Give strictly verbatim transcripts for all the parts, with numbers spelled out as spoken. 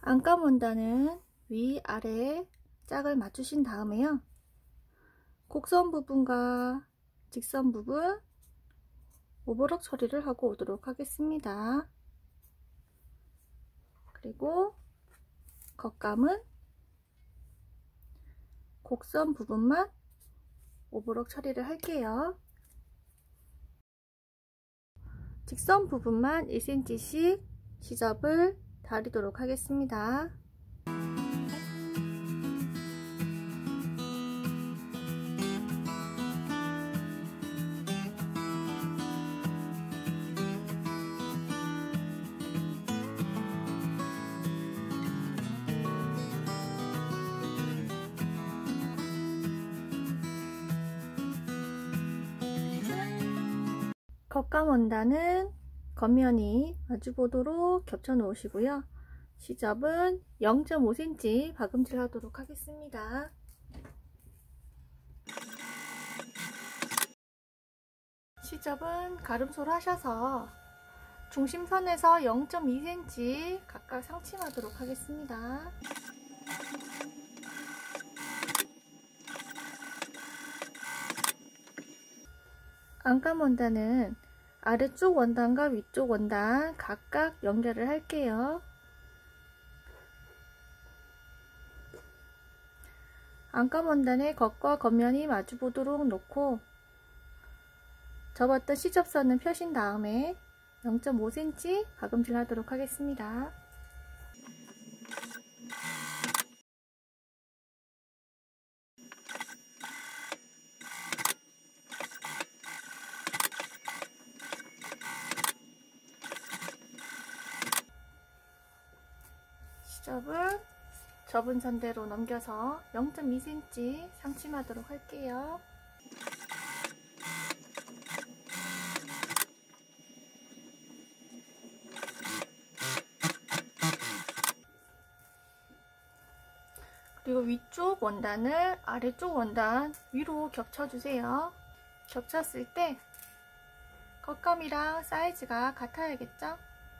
안감 원단은 위아래 짝을 맞추신 다음에요, 곡선 부분과 직선 부분 오버럭 처리를 하고 오도록 하겠습니다. 그리고 겉감은 곡선 부분만 오버럭 처리를 할게요. 직선 부분만 일 센티미터씩 시접을 다리도록 하겠습니다. 겉감 원단은 겉면이 마주보도록 겹쳐 놓으시고요. 시접은 영 점 오 센티미터 박음질 하도록 하겠습니다. 시접은 가름소로 하셔서 중심선에서 영 점 이 센티미터 각각 상침하도록 하겠습니다. 안감 원단은 아래쪽 원단과 위쪽 원단 각각 연결을 할게요. 안감 원단의 겉과 겉면이 마주보도록 놓고 접었던 시접선을 펴신 다음에 영 점 오 센티미터 박음질 하도록 하겠습니다. 시접을 접은 선대로 넘겨서 영 점 이 센티미터 상침하도록 할게요. 그리고 위쪽 원단을 아래쪽 원단 위로 겹쳐주세요. 겹쳤을 때 겉감이랑 사이즈가 같아야겠죠?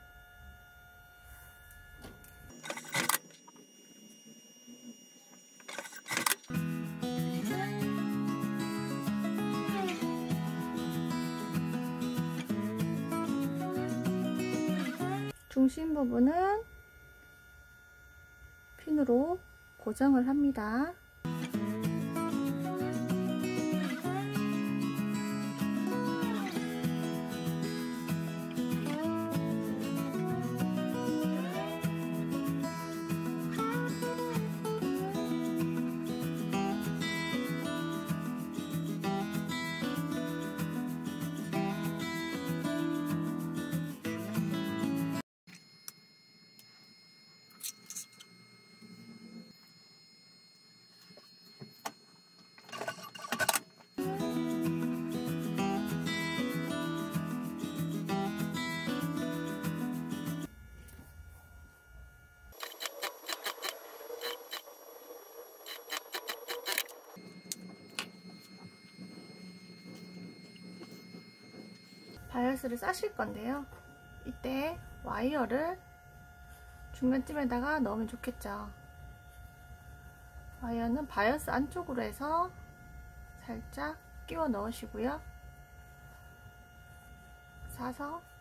중심 부분은 핀으로 고정을 합니다. 바이어스를 싸실 건데요, 이때 와이어를 중간쯤에다가 넣으면 좋겠죠. 와이어는 바이어스 안쪽으로 해서 살짝 끼워 넣으시고요, 사서